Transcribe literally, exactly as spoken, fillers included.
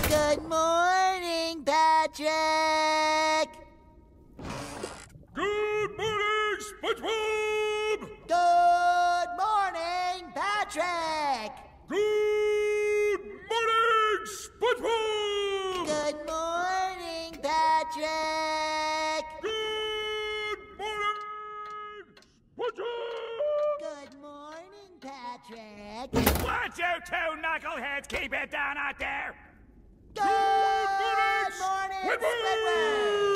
Good morning, Patrick! Good morning, SpongeBob! Good morning, Patrick! Good morning, SpongeBob! Good morning, Patrick! Good morning, SpongeBob! Good morning, Patrick! What you two knuckleheads keep it down out there? Good morning, Squidward! Squidward!